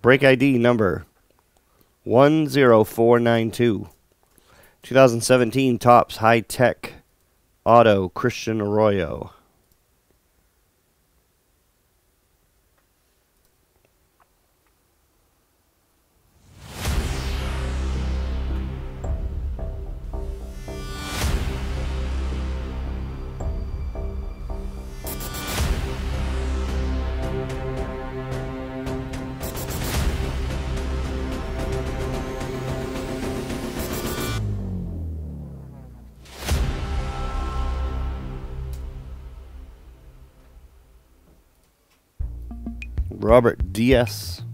Break ID number 10492. 2017 Topps High Tech Auto Christian Arroyo. Robert D.S.